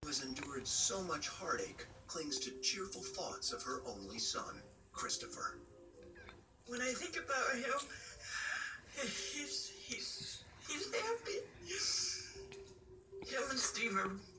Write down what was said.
who has endured so much heartache, clings to cheerful thoughts of her only son, Christopher. When I think about him, he's happy. Him and Steve are